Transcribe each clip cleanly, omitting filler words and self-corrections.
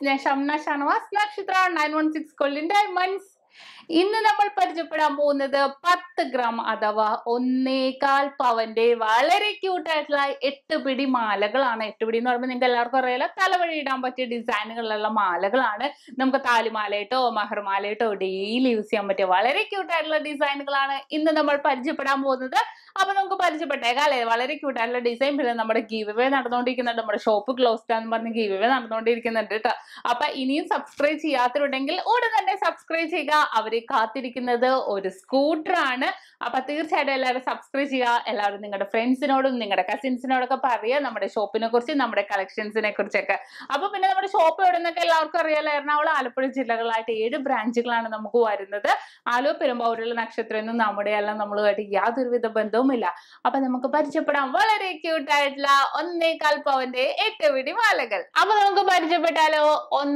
ഞാൻ Shamna Shanavas, Nakshatra 916 golden diamonds. ഇന്ന് നമ്മൾ പരിചയപ്പെടാൻ പോകുന്നത് 10 ഗ്രാം അഥവാ 1.25 പവന്റെ വളരെ ക്യൂട്ടായിട്ടുള്ള 8 പിടി മാലകളാണ്. 8 പിടി എന്ന് പറയുമ്പോൾ നിങ്ങൾക്ക് എല്ലാവർക്കും അറിയാലോ, തലവഴി ഇടാൻ പറ്റിയ ഡിസൈനുകളുള്ള മാലകളാണ്. നമുക്ക് താലിമാലയിട്ടോ മഹർമാലയിട്ടോ ഡെയിലി യൂസ് ചെയ്യാൻ പറ്റിയ വളരെ ക്യൂട്ടായിട്ടുള്ള ഡിസൈനുകളാണ് ഇന്ന് നമ്മൾ പരിചയപ്പെടാൻ പോകുന്നത്. അപ്പൊ നമുക്ക് പരിചയപ്പെട്ടേക്കാം അല്ലെ, വളരെ ക്യൂട്ടായിട്ടുള്ള ഡിസൈൻ. പിന്നെ നമ്മുടെ ഗീവ് അവേ നടന്നുകൊണ്ടിരിക്കുന്നുണ്ട്, നമ്മുടെ ഷോപ്പ് ക്ലോസ്ഡ് ആണെന്ന് പറഞ്ഞ് ഗീവ് അവേ നടന്നുകൊണ്ടിരിക്കുന്നുണ്ട് കേട്ടോ. അപ്പൊ ഇനിയും സബ്സ്ക്രൈബ് ചെയ്യാത്തവരുണ്ടെങ്കിൽ ഉടൻ തന്നെ സബ്സ്ക്രൈബ് ചെയ്യുക. അവരെ കാത്തിരിക്കുന്നത് ഒരു സ്കൂട്ടർ ആണ്. അപ്പൊ തീർച്ചയായിട്ടും എല്ലാവരും സബ്സ്ക്രൈബ് ചെയ്യുക. എല്ലാവരും നിങ്ങളുടെ ഫ്രണ്ട്സിനോടും നിങ്ങളുടെ കസിൻസിനോടൊക്കെ പറയുക നമ്മുടെ ഷോപ്പിനെ കുറിച്ച്, നമ്മുടെ കളക്ഷൻസിനെ കുറിച്ചൊക്കെ. അപ്പൊ പിന്നെ നമ്മുടെ ഷോപ്പ് എവിടെ നിന്നൊക്കെ എല്ലാവർക്കും അറിയാലോ, എറണാകുളം ആലപ്പുഴ ജില്ലകളായിട്ട് 7 ബ്രാഞ്ചുകളാണ് നമുക്ക് വരുന്നത്. ആലുവ, പെരുമ്പാവൂരുള്ള നക്ഷത്രമൊന്നും നമ്മുടെ എല്ലാം നമ്മളുമായിട്ട് യാതൊരുവിധ ബന്ധവുമില്ല. അപ്പൊ നമുക്ക് പരിചയപ്പെടാം വളരെ ക്യൂട്ടായിട്ടുള്ള 1.25 പവന്റെ 8 പിടി മാലകൾ. അപ്പൊ നമുക്ക് പരിചയപ്പെട്ടാലോ.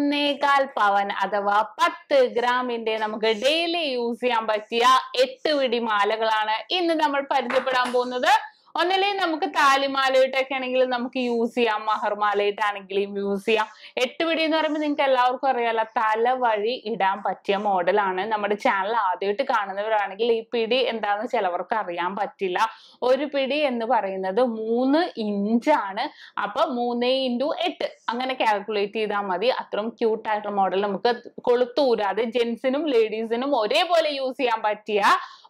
1.25 പവൻ അഥവാ 10 ഗ്രാമിന്റെ നമുക്ക് ഡെയിലി യൂസ് ചെയ്യാൻ പറ്റിയ 8 പിടി മാലകളാണ് ഇന്ന് നമ്മൾ പരിചയപ്പെടാൻ പോകുന്നത്. ഒന്നില്ലേ നമുക്ക് താലിമാലയിട്ടൊക്കെ ആണെങ്കിലും നമുക്ക് യൂസ് ചെയ്യാം, മഹർമാലയിട്ടാണെങ്കിലും യൂസ് ചെയ്യാം. 8 പിടി എന്ന് പറയുമ്പോൾ നിങ്ങൾക്ക് എല്ലാവർക്കും അറിയാലോ, തല വഴി ഇടാൻ പറ്റിയ മോഡലാണ്. നമ്മുടെ ചാനൽ ആദ്യമായിട്ട് കാണുന്നവരാണെങ്കിൽ ഈ പിടി എന്താണെന്ന് ചിലവർക്ക് അറിയാൻ പറ്റില്ല. ഒരു പിടി എന്ന് പറയുന്നത് 3 ഇഞ്ചാണ്. അപ്പൊ 3 × 8 അങ്ങനെ കാൽക്കുലേറ്റ് ചെയ്താൽ മതി. അത്രയും ക്യൂട്ടായിട്ടുള്ള മോഡൽ നമുക്ക് കൊളുത്തൂരാതെ ജെന്റ്സിനും ലേഡീസിനും ഒരേപോലെ യൂസ് ചെയ്യാൻ പറ്റിയ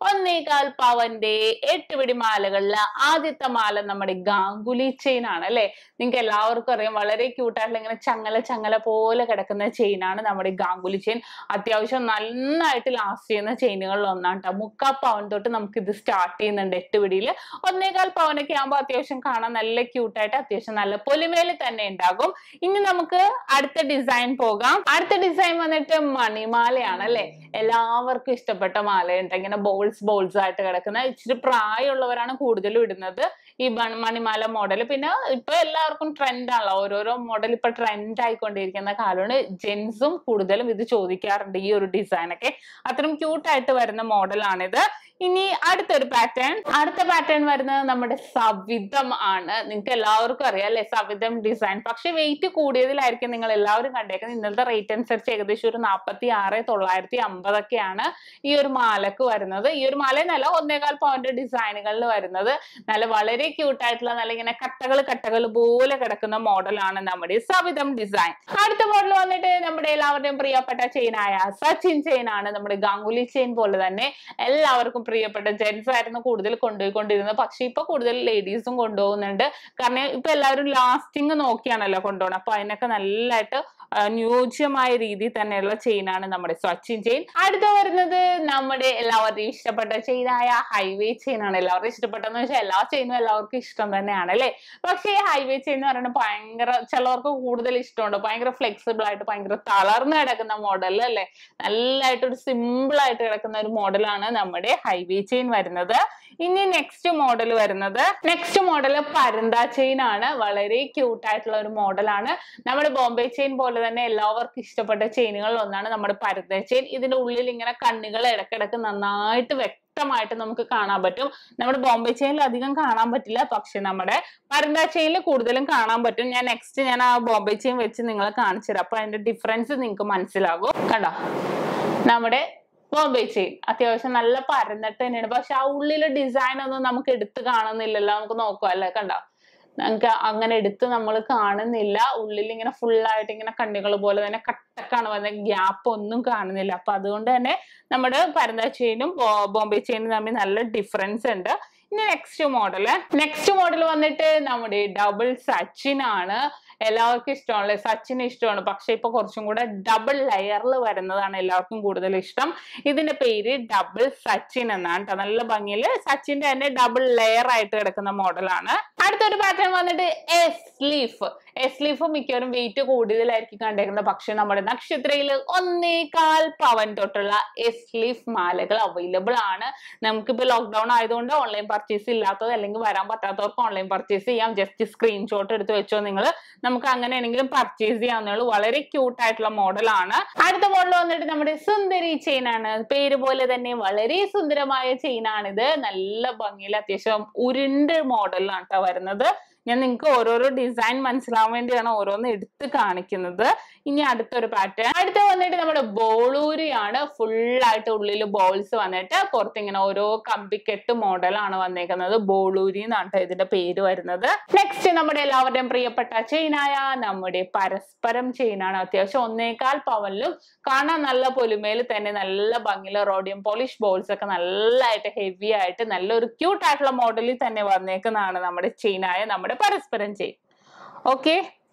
1.25 പവന്റെ 8 പിടി മാലകളില് ആദ്യത്തെ മാല നമ്മുടെ ഗാംഗുലി ചെയിൻ ആണ് അല്ലെ. നിങ്ങൾക്ക് എല്ലാവർക്കും അറിയാം, വളരെ ക്യൂട്ടായിട്ടുള്ള ഇങ്ങനെ ചങ്ങല പോലെ കിടക്കുന്ന ചെയിൻ ആണ് നമ്മുടെ ഗാംഗുലി ചെയിൻ. അത്യാവശ്യം നന്നായിട്ട് ലാസ്റ്റ് ചെയ്യുന്ന ചെയിനുകളിൽ ഒന്നാണ് കേട്ടോ. 3/4 പവൻ തൊട്ട് നമുക്ക് ഇത് സ്റ്റാർട്ട് ചെയ്യുന്നുണ്ട് 8 പിടിയിൽ. 1.25 പവനൊക്കെ ആകുമ്പോൾ അത്യാവശ്യം കാണാൻ നല്ല ക്യൂട്ടായിട്ട് അത്യാവശ്യം നല്ല പൊലിമേല് തന്നെ ഉണ്ടാകും. ഇനി നമുക്ക് അടുത്ത ഡിസൈൻ പോകാം. അടുത്ത ഡിസൈൻ വന്നിട്ട് മണിമാലയാണ് അല്ലെ. എല്ലാവർക്കും ഇഷ്ടപ്പെട്ട മാലയുണ്ട്, ഇങ്ങനെ ബോൾസ് ആയിട്ട് കിടക്കുന്ന. ഇച്ചിരി പ്രായമുള്ളവരാണ് കൂടുതലും ഇടുന്നത് ഈ മണിമാല മോഡൽ. പിന്നെ ഇപ്പൊ എല്ലാവർക്കും ട്രെൻഡ് ആണല്ലോ, ഓരോരോ മോഡൽ ഇപ്പൊ ട്രെൻഡ് ആയിക്കൊണ്ടിരിക്കുന്ന കാലമാണ്. ജെന്റ്സും കൂടുതലും ഇത് ചോദിക്കാറുണ്ട്, ഈ ഒരു ഡിസൈൻ ഒക്കെ. അത്രയും ക്യൂട്ടായിട്ട് വരുന്ന മോഡലാണിത്. ഇനി അടുത്ത പാറ്റേൺ വരുന്നത് നമ്മുടെ സവിധം ആണ്. നിങ്ങൾക്ക് എല്ലാവർക്കും അറിയാം അല്ലെ, സവിധം ഡിസൈൻ. പക്ഷെ വെയിറ്റ് കൂടിയതിലായിരിക്കും നിങ്ങൾ എല്ലാവരും കണ്ടേക്കുന്നത്. ഇന്നത്തെ റേറ്റ് അനുസരിച്ച് ഏകദേശം ഒരു 46,950 ഒക്കെയാണ് ഈ ഒരു മാലക്ക് വരുന്നത്. ഈ ഒരു മാല എന്നല്ല, 1.25 പവന്റെ ഡിസൈനുകളിൽ വരുന്നത്. നല്ല വളരെ ക്യൂട്ടായിട്ടുള്ള നല്ല ഇങ്ങനെ കട്ടകൾ പോലെ കിടക്കുന്ന മോഡലാണ് നമ്മുടെ സവിധം ഡിസൈൻ. അടുത്ത മോഡൽ വന്നിട്ട് നമ്മുടെ എല്ലാവരുടെയും പ്രിയപ്പെട്ട ചെയിനായ സച്ചിൻ ചെയിൻ ആണ്. നമ്മുടെ ഗാംഗുലി ചെയിൻ പോലെ തന്നെ എല്ലാവർക്കും പ്രിയപ്പെട്ട ജെന്റ്സ് ആയിരുന്നു കൂടുതൽ കൊണ്ടുപോയിക്കൊണ്ടിരുന്നത്. പക്ഷെ ഇപ്പൊ കൂടുതൽ ലേഡീസും കൊണ്ടുപോകുന്നുണ്ട്. കാരണം ഇപ്പൊ എല്ലാവരും ലാസ്റ്റിങ് നോക്കിയാണല്ലോ കൊണ്ടുപോകണം. അപ്പൊ അതിനൊക്കെ നല്ലതായിട്ട് ന്യൂജ്യമായ രീതിയിൽ തന്നെയുള്ള ചെയിനാണ് നമ്മുടെ സച്ചിൻ ചെയിൻ. അടുത്ത വരുന്നത് നമ്മുടെ എല്ലാവരുടെയും ഇഷ്ടപ്പെട്ട ചെയിനായ ഹൈവേ ചെയിൻ ആണ്. എല്ലാവരും ഇഷ്ടപ്പെട്ടെന്ന് വെച്ചാൽ എല്ലാ ചെയിനും എല്ലാവർക്കും ഇഷ്ടം തന്നെയാണ് അല്ലെ. പക്ഷേ ഈ ഹൈവേ ചെയിൻ എന്ന് പറയുന്നത് ഭയങ്കര, ചിലവർക്ക് കൂടുതൽ ഇഷ്ടമുണ്ട്. ഭയങ്കര ഫ്ലെക്സിബിൾ ആയിട്ട് ഭയങ്കര തളർന്ന് കിടക്കുന്ന മോഡൽ അല്ലെ. നല്ലതായിട്ട് ഒരു സിമ്പിൾ ആയിട്ട് കിടക്കുന്ന ഒരു മോഡലാണ് നമ്മുടെ ഹൈവേ ചെയിൻ വരുന്നത്. ഇനി നെക്സ്റ്റ് മോഡൽ പരന്ത ചെയിൻ ആണ്. വളരെ ക്യൂട്ടായിട്ടുള്ള ഒരു മോഡലാണ്. നമ്മുടെ ബോംബെ ചെയിൻ പോലെ തന്നെ എല്ലാവർക്കും ഇഷ്ടപ്പെട്ട ചെയിനുകളിൽ ഒന്നാണ് നമ്മുടെ പരന്ത ചെയിൻ. ഇതിന്റെ ഉള്ളിൽ ഇങ്ങനെ കണ്ണുകൾ ഇടക്കിടക്ക് നന്നായിട്ട് വ്യക്തമായിട്ട് നമുക്ക് കാണാൻ പറ്റും. നമ്മുടെ ബോംബെ ചെയിനിൽ അധികം കാണാൻ പറ്റില്ല, പക്ഷെ നമ്മുടെ പരന്ത ചെയിനിൽ കൂടുതലും കാണാൻ പറ്റും. ഞാൻ ആ ബോംബെ ചെയിൻ വെച്ച് നിങ്ങളെ കാണിച്ചു തരാം. അപ്പൊ അതിന്റെ ഡിഫറൻസ് നിങ്ങൾക്ക് മനസ്സിലാകും. കണ്ടോ, നമ്മുടെ ബോംബെ ചെയിൻ അത്യാവശ്യം നല്ല പരന്നിട്ട് തന്നെയാണ്. പക്ഷെ ആ ഉള്ളിലെ ഡിസൈൻ ഒന്നും നമുക്ക് എടുത്ത് കാണുന്നില്ലല്ലോ. നമുക്ക് നോക്കാം അല്ലെ, കണ്ടോ, നമുക്ക് അങ്ങനെ എടുത്ത് നമ്മൾ കാണുന്നില്ല. ഉള്ളിൽ ഇങ്ങനെ ഫുള്ളായിട്ട് ഇങ്ങനെ കണ്ണികൾ പോലെ തന്നെ കട്ടക്കാണ് വന്നത്, ഗ്യാപ്പ് ഒന്നും കാണുന്നില്ല. അപ്പൊ അതുകൊണ്ട് തന്നെ നമ്മുടെ പരന്ത ചെയിനും ബോംബെ ചെയിനും തമ്മിൽ നല്ല ഡിഫറൻസ് ഉണ്ട്. ഇനി നെക്സ്റ്റ് മോഡൽ വന്നിട്ട് നമ്മുടെ ഡബിൾ സച്ചിൻ ആണ്. എല്ലാവർക്കും ഇഷ്ടമാണ്, സച്ചിന് ഇഷ്ടമാണ്. പക്ഷെ ഇപ്പൊ കുറച്ചും കൂടെ ഡബിൾ ലെയറിൽ വരുന്നതാണ് എല്ലാവർക്കും കൂടുതൽ ഇഷ്ടം. ഇതിന്റെ പേര് ഡബിൾ സച്ചിൻ എന്നാണ് കേട്ടോ. നല്ല ഭംഗിയില് സച്ചിന്റെ തന്നെ ഡബിൾ ലെയർ ആയിട്ട് കിടക്കുന്ന മോഡലാണ്. അടുത്തൊരു പാറ്റേൺ വന്നിട്ട് എസ് ലീഫ് മിക്കവരും വെയിറ്റ് കൂടുതലായിരിക്കും കണ്ടേക്കുന്നത്. പക്ഷെ നമ്മുടെ നക്ഷത്രയിൽ 1.25 പവൻ തൊട്ടുള്ള എസ് ലീഫ് മാലകൾ അവൈലബിൾ ആണ്. നമുക്കിപ്പോ ലോക്ക്ഡൌൺ ആയതുകൊണ്ട് ഓൺലൈൻ പർച്ചേസ് ഇല്ലാത്തത് അല്ലെങ്കിൽ വരാൻ പറ്റാത്തവർക്ക് ഓൺലൈൻ പർച്ചേസ് ചെയ്യാം. ജസ്റ്റ് സ്ക്രീൻഷോട്ട് എടുത്ത് വെച്ചോ നിങ്ങൾ, നമുക്ക് അങ്ങനെയാണെങ്കിലും പർച്ചേസ് ചെയ്യാവുന്നേ. വളരെ ക്യൂട്ട് ആയിട്ടുള്ള മോഡലാണ്. അടുത്ത മോഡൽ വന്നിട്ട് നമ്മുടെ സുന്ദരി ചെയിൻ ആണ്. പേര് പോലെ തന്നെ വളരെ സുന്ദരമായ ചെയിൻ ആണിത്. നല്ല ഭംഗിയിൽ അത്യാവശ്യം ഉരുണ്ട് മോഡലാണ് കേട്ടോ വരുന്നത്. ഞാൻ നിങ്ങൾക്ക് ഓരോരോ ഡിസൈൻ മനസ്സിലാവാൻ വേണ്ടിയാണ് ഓരോന്ന് എടുത്ത് കാണിക്കുന്നത്. ഇനി അടുത്തൊരു പാറ്റേൺ, അടുത്ത വന്നിട്ട് നമ്മുടെ ബോളൂരിയാണ്. ഫുള്ളായിട്ട് ഉള്ളിൽ ബോൾസ് വന്നിട്ട് പുറത്ത് ഇങ്ങനെ ഓരോ കമ്പിക്കെട്ട് മോഡലാണ് വന്നേക്കുന്നത്. ബോളൂരി എന്നാണ് ഇതിന്റെ പേര് വരുന്നത്. നെക്സ്റ്റ് നമ്മുടെ എല്ലാവരുടെയും പ്രിയപ്പെട്ട ചെയിനായ നമ്മുടെ പരസ്പരം ചെയിനാണ്. അത്യാവശ്യം 1.25 പവനിലും കാണാൻ നല്ല പൊലിമയിൽ തന്നെ നല്ല ഭംഗിയുള്ള റോഡിയം പോളിഷ് ബോൾസ് ഒക്കെ നല്ലതായിട്ട് ഹെവി ആയിട്ട് നല്ലൊരു ക്യൂട്ട് ആയിട്ടുള്ള മോഡലിൽ തന്നെ വന്നേക്കുന്നതാണ് നമ്മുടെ ചെയിനായ നമ്മുടെ പരസ്പരം ചെയിൻ. ഓക്കെ,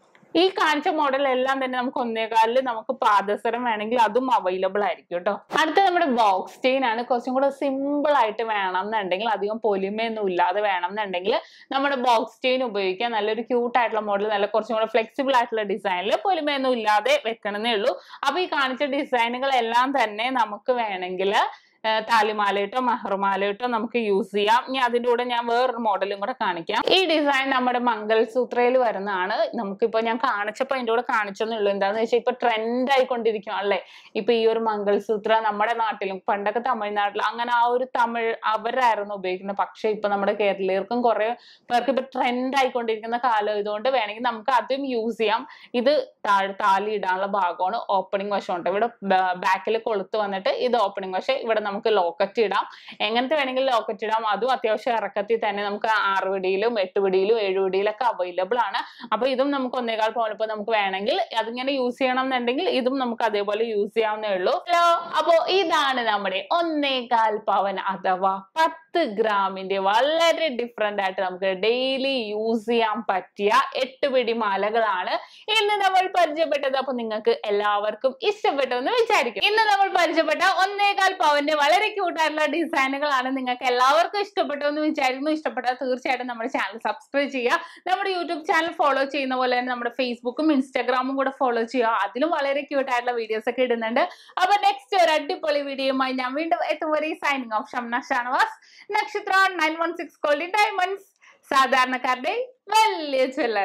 ഈ കാണിച്ച മോഡൽ എല്ലാം തന്നെ നമുക്ക് 1.25 നമുക്ക് പാദസരം വേണമെങ്കിൽ അതും അവൈലബിൾ ആയിരിക്കും കേട്ടോ. അടുത്ത നമ്മുടെ ബോക്സ് ചെയിൻ ആണ്. കുറച്ചും കൂടെ സിമ്പിൾ ആയിട്ട് വേണം എന്നുണ്ടെങ്കിൽ, അധികം പൊലിമയൊന്നും ഇല്ലാതെ വേണം എന്നുണ്ടെങ്കിൽ നമ്മുടെ ബോക്സ് ചെയിൻ ഉപയോഗിക്കാം. നല്ലൊരു ക്യൂട്ട് ആയിട്ടുള്ള മോഡൽ, നല്ല കുറച്ചും കൂടെ ഫ്ലെക്സിബിൾ ആയിട്ടുള്ള ഡിസൈനിൽ പൊലിമയൊന്നും ഇല്ലാതെ വെക്കണമെന്നേ ഉള്ളൂ. അപ്പൊ ഈ കാണിച്ച ഡിസൈനുകളെല്ലാം തന്നെ നമുക്ക് വേണമെങ്കിൽ താലിമാലയിട്ടോ മെഹറുമാലയിട്ടോ നമുക്ക് യൂസ് ചെയ്യാം. ഇനി അതിന്റെ കൂടെ ഞാൻ വേറൊരു മോഡലും കൂടെ കാണിക്കാം. ഈ ഡിസൈൻ നമ്മുടെ മംഗൾസൂത്രയിൽ വരുന്നതാണ്. നമുക്കിപ്പോ ഞാൻ കാണിച്ചപ്പോ അതിന്റെ കൂടെ കാണിച്ചെന്നേ ഉള്ളൂ. എന്താന്ന് വെച്ചാൽ ഇപ്പൊ ട്രെൻഡ് ആയിക്കൊണ്ടിരിക്കും അല്ലെ. ഇപ്പൊ ഈ ഒരു മംഗൾസൂത്ര നമ്മുടെ നാട്ടിലും പണ്ടൊക്കെ തമിഴ്നാട്ടിലും അങ്ങനെ ആ ഒരു തമിഴ് അവരായിരുന്നു ഉപയോഗിക്കുന്നത്. പക്ഷെ ഇപ്പൊ നമ്മുടെ കേരളീയർക്കും കുറെ പേർക്ക് ഇപ്പൊ ട്രെൻഡ് ആയിക്കൊണ്ടിരിക്കുന്ന കാലം ഇതുകൊണ്ട് വേണമെങ്കിൽ നമുക്ക് അതും യൂസ് ചെയ്യാം. ഇത് താലി ഇടാനുള്ള ഭാഗമാണ്. ഓപ്പണിംഗ് വശമുണ്ട്. ഇവിടെ ബാക്കിൽ കൊളുത്ത് വന്നിട്ട് ഇത് ഓപ്പണിംഗ് വശം. ഇവിടെ നമുക്ക് ലോക്കറ്റ് ഇടാം. എങ്ങനത്തെ വേണമെങ്കിലും ലോക്കറ്റ് ഇടാം. അതും അത്യാവശ്യം ഇറക്കത്തിൽ തന്നെ നമുക്ക് 6 പിടിയിലും 8 പിടിയിലും 7 പിടിയിലൊക്കെ അവൈലബിൾ ആണ്. അപ്പൊ ഇതും നമുക്ക് 1.25 പവനിപ്പോ നമുക്ക് വേണമെങ്കിൽ അതിങ്ങനെ യൂസ് ചെയ്യണം എന്നുണ്ടെങ്കിൽ ഇതും നമുക്ക് അതേപോലെ യൂസ് ചെയ്യാവുന്നേ ഉള്ളൂ. അപ്പോ ഇതാണ് നമ്മുടെ 1.25 പവൻ അഥവാ 10 ഗ്രാമിന്റെ വളരെ ഡിഫറെന്റ് ആയിട്ട് നമുക്ക് ഡെയിലി യൂസ് ചെയ്യാൻ പറ്റിയ 8 പിടി മാലകളാണ് ഇന്ന് നമ്മൾ പരിചയപ്പെട്ടത്. അപ്പൊ നിങ്ങൾക്ക് എല്ലാവർക്കും ഇഷ്ടപ്പെട്ടു എന്ന് വിചാരിക്കും. ഇന്ന് നമ്മൾ പരിചയപ്പെട്ട 1.25 പവന്റെ വളരെ ക്യൂട്ടായിട്ടുള്ള ഡിസൈനുകളാണ്. നിങ്ങൾക്ക് എല്ലാവർക്കും ഇഷ്ടപ്പെട്ടു എന്ന് വിചാരിക്കുന്നു. ഇഷ്ടപ്പെട്ടാൽ തീർച്ചയായിട്ടും നമ്മുടെ ചാനൽ സബ്സ്ക്രൈബ് ചെയ്യുക. നമ്മുടെ യൂട്യൂബ് ചാനൽ ഫോളോ ചെയ്യുന്ന പോലെ തന്നെ നമ്മുടെ ഫേസ്ബുക്കും ഇൻസ്റ്റാഗ്രാമും കൂടെ ഫോളോ ചെയ്യുക. അതിലും വളരെ ക്യൂട്ടായിട്ടുള്ള വീഡിയോസ് ഒക്കെ ഇടുന്നുണ്ട്. അപ്പൊ നെക്സ്റ്റ് ഒരു അടിപൊളി വീഡിയോയുമായി ഞാൻ വീണ്ടും എത്തുവരെ signing off Shamna Shanavas. Nakshatra 916 golden diamonds, സാധാരണക്കാരുടെ വലിയ ജ്വല്ലറി.